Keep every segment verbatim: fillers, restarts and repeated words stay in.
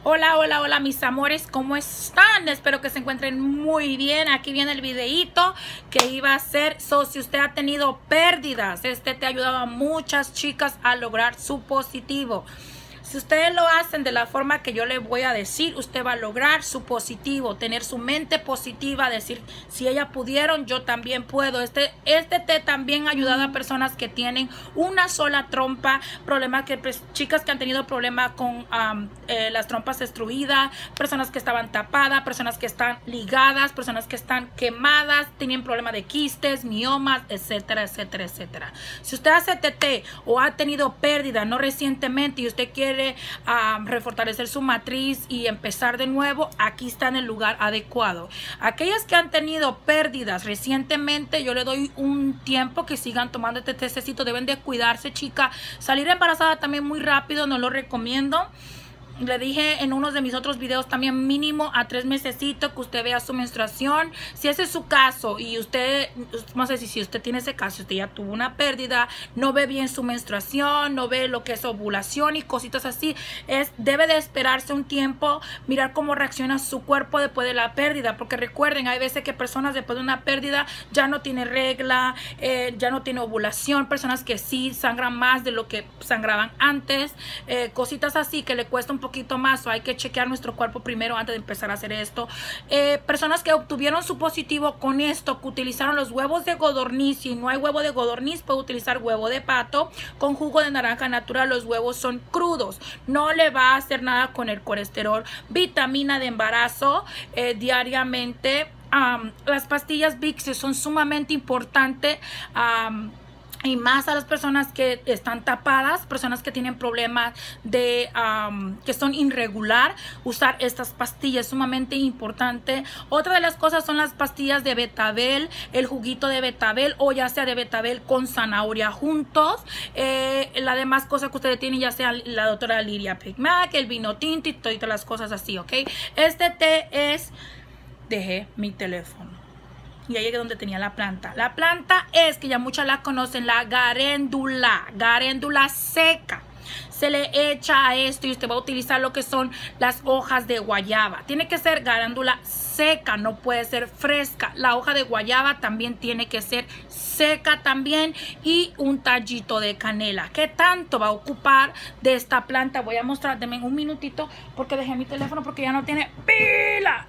Hola, hola, hola mis amores, ¿cómo están? Espero que se encuentren muy bien. Aquí viene el videíto que iba a hacer. So, si usted ha tenido pérdidas, este te ha ayudado a muchas chicas a lograr su positivo. Si ustedes lo hacen de la forma que yo les voy a decir, usted va a lograr su positivo, tener su mente positiva, decir, si ellas pudieron, yo también puedo. Este, este té también ha ayudado a personas que tienen una sola trompa, problemas que, pues, chicas que han tenido problemas con um, eh, las trompas destruidas, personas que estaban tapadas, personas que están ligadas, personas que están quemadas, tienen problemas de quistes, miomas, etcétera, etcétera, etcétera. Si usted hace este té o ha tenido pérdida no recientemente y usted quiere Uh, refortalecer su matriz y empezar de nuevo, aquí está en el lugar adecuado. Aquellas que han tenido pérdidas recientemente, yo le doy un tiempo que sigan tomando este tececito. Deben de cuidarse, chica. Salir embarazada también muy rápido, no lo recomiendo. Le dije en uno de mis otros videos también, mínimo a tres mesecitos que usted vea su menstruación. Si ese es su caso y usted, no sé si, si usted tiene ese caso, usted ya tuvo una pérdida, no ve bien su menstruación, no ve lo que es ovulación y cositas así, es, debe de esperarse un tiempo, mirar cómo reacciona su cuerpo después de la pérdida. Porque recuerden, hay veces que personas después de una pérdida ya no tiene regla, eh, ya no tiene ovulación, personas que sí sangran más de lo que sangraban antes, eh, cositas así que le cuesta un poquito más, o hay que chequear nuestro cuerpo primero antes de empezar a hacer esto. Eh, personas que obtuvieron su positivo con esto, que utilizaron los huevos de codorniz. Si no hay huevo de codorniz, puede utilizar huevo de pato con jugo de naranja natural. Los huevos son crudos, no le va a hacer nada con el colesterol. Vitamina de embarazo eh, diariamente. Um, las pastillas Vixie son sumamente importantes. Um, Y más a las personas que están tapadas, personas que tienen problemas de um, que son irregular, usar estas pastillas es sumamente importante. Otra de las cosas son las pastillas de betabel, el juguito de betabel, o ya sea de betabel con zanahoria juntos. Eh, la demás cosa que ustedes tienen, ya sea la doctora Lidia Pigmac, el vino tinto y todas las cosas así, ¿ok? Este té es... Dejé mi teléfono y ahí es donde tenía la planta. La planta es, que ya muchas la conocen, la garéndula, garéndula seca. Se le echa a esto y usted va a utilizar lo que son las hojas de guayaba. Tiene que ser garéndula seca, no puede ser fresca. La hoja de guayaba también tiene que ser seca también, y un tallito de canela. ¿Qué tanto va a ocupar de esta planta? Voy a mostrar, denme un minutito porque dejé mi teléfono porque ya no tiene pila.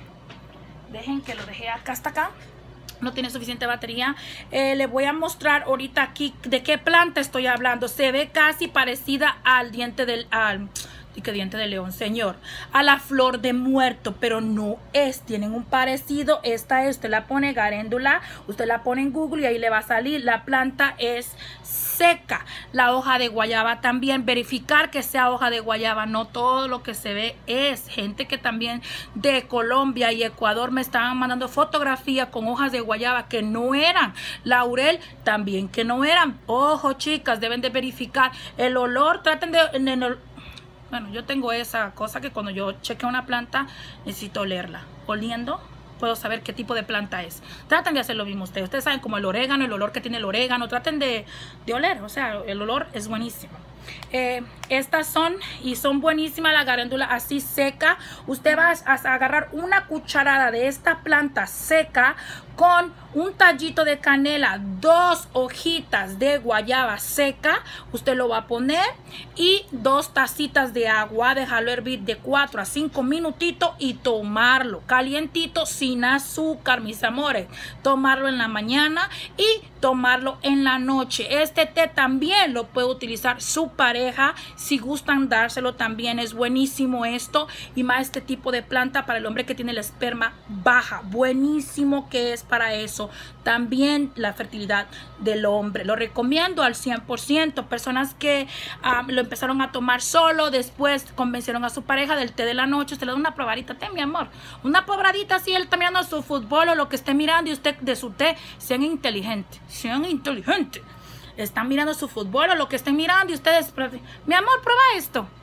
Dejen que lo dejé acá, hasta acá. No tiene suficiente batería. Eh, le voy a mostrar ahorita aquí de qué planta estoy hablando. Se ve casi parecida al diente del... Al, ¿Y qué diente de león, señor? A la flor de muerto, pero no es. Tienen un parecido. Esta es, usted la pone garéndula, usted la pone en Google y ahí le va a salir. La planta es seca. La hoja de guayaba también. Verificar que sea hoja de guayaba. No todo lo que se ve es. Gente que también de Colombia y Ecuador me estaban mandando fotografías con hojas de guayaba que no eran. Laurel también que no eran. Ojo, chicas, deben de verificar el olor. Traten de... En el, Bueno, yo tengo esa cosa que cuando yo chequeo una planta necesito olerla. Oliendo puedo saber qué tipo de planta es. Traten de hacer lo mismo ustedes. Ustedes saben como el orégano, el olor que tiene el orégano. Traten de, de oler, o sea, el olor es buenísimo. Eh, estas son y son buenísimas, la garéndula así seca. Usted va a, a agarrar una cucharada de esta planta seca con un tallito de canela, dos hojitas de guayaba seca, usted lo va a poner, y dos tacitas de agua, dejarlo hervir de cuatro a cinco minutitos y tomarlo calientito sin azúcar, mis amores. Tomarlo en la mañana y tomarlo en la noche. Este té también lo puede utilizar su pareja si gustan dárselo, también es buenísimo esto. Y más este tipo de planta para el hombre que tiene la esperma baja, buenísimo que es para eso. También la fertilidad del hombre, lo recomiendo al cien por ciento. Personas que um, lo empezaron a tomar solo, después convencieron a su pareja del té de la noche. Usted le da una probadita, té, mi amor, una probadita, si él está mirando su fútbol o lo que esté mirando, y usted de su té, sean inteligentes, sean inteligentes. Están mirando su fútbol o lo que estén mirando y ustedes, mi amor, prueba esto.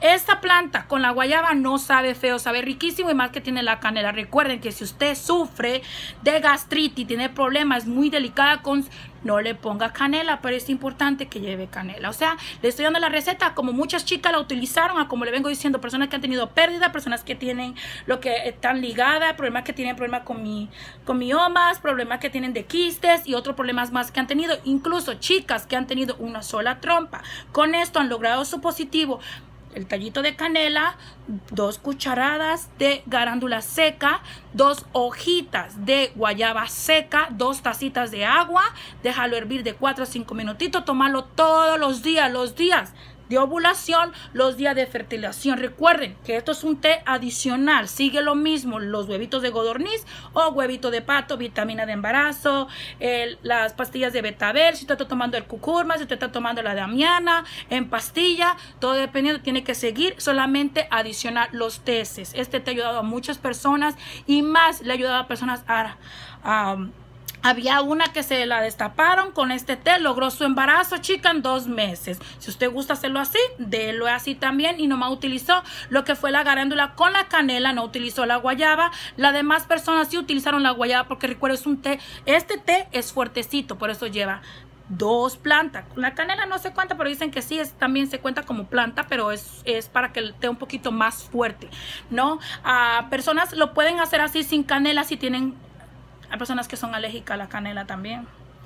Esta planta con la guayaba no sabe feo, sabe riquísimo y más que tiene la canela. Recuerden que si usted sufre de gastritis, tiene problemas, muy delicada con... No le ponga canela, pero es importante que lleve canela. O sea, le estoy dando la receta como muchas chicas la utilizaron, a como le vengo diciendo, personas que han tenido pérdida, personas que tienen lo que están ligadas, problemas que tienen problemas con, mi, con miomas, problemas que tienen de quistes y otros problemas más que han tenido. Incluso chicas que han tenido una sola trompa. Con esto han logrado su positivo. El tallito de canela, dos cucharadas de garándula seca, dos hojitas de guayaba seca, dos tacitas de agua, déjalo hervir de cuatro a cinco minutitos, tomarlo todos los días, los días de ovulación, los días de fertilización. Recuerden que esto es un té adicional, sigue lo mismo, los huevitos de codorniz o huevito de pato, vitamina de embarazo, el, las pastillas de betabel, si usted está tomando el cucurma, si usted está tomando la damiana en pastilla, todo dependiendo, tiene que seguir solamente adicionar los teces. Este té ha ayudado a muchas personas y más le ha ayudado a personas a... a Había una que se la destaparon con este té, logró su embarazo, chica, en dos meses. Si usted gusta hacerlo así, délo así también. Y nomás utilizó lo que fue la garándula con la canela, no utilizó la guayaba. Las demás personas sí utilizaron la guayaba porque recuerda, es un té, este té es fuertecito, por eso lleva dos plantas. La canela no se cuenta, pero dicen que sí, es, también se cuenta como planta, pero es, es para que el té un poquito más fuerte, ¿no? A personas lo pueden hacer así sin canela si tienen... Hay personas que son alérgicas a la canela también.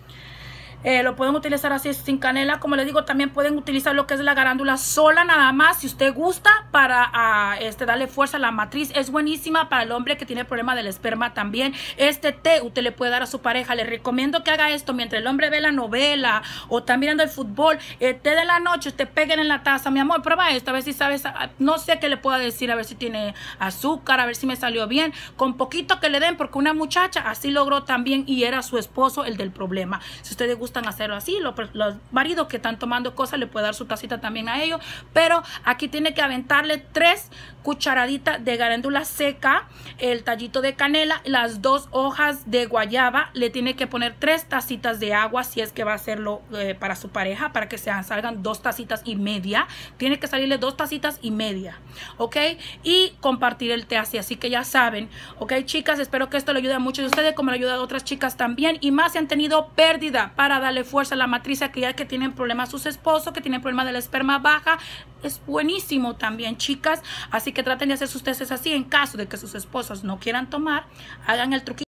Eh, lo pueden utilizar así sin canela. Como les digo, también pueden utilizar lo que es la garándula sola nada más, si usted gusta, para uh, este, darle fuerza a la matriz. Es buenísima para el hombre que tiene problema del esperma también. Este té usted le puede dar a su pareja. Le recomiendo que haga esto mientras el hombre ve la novela o está mirando el fútbol. El té de la noche, usted peguen en la taza. Mi amor, prueba esto, a ver si sabes. No sé qué le puedo decir, a ver si tiene azúcar, a ver si me salió bien. Con poquito que le den, porque una muchacha así logró también y era su esposo el del problema. Si ustedes gustan hacerlo así, los, los maridos que están tomando cosas le puede dar su tacita también a ellos, pero aquí tiene que aventarle tres cucharaditas de garándula seca, el tallito de canela, las dos hojas de guayaba, le tiene que poner tres tacitas de agua si es que va a hacerlo eh, para su pareja, para que sean, salgan dos tacitas y media, tiene que salirle dos tacitas y media, ok, y compartir el té así, así que ya saben, ok, chicas, espero que esto le ayude a muchos de ustedes, como le ayuda a otras chicas también, y más si han tenido pérdida, para darle fuerza a la matriz, aquellas que tienen problemas sus esposos, que tienen problemas de la esperma baja, es buenísimo también, chicas, así que traten de hacer sus testes así. En caso de que sus esposos no quieran tomar, hagan el truquito.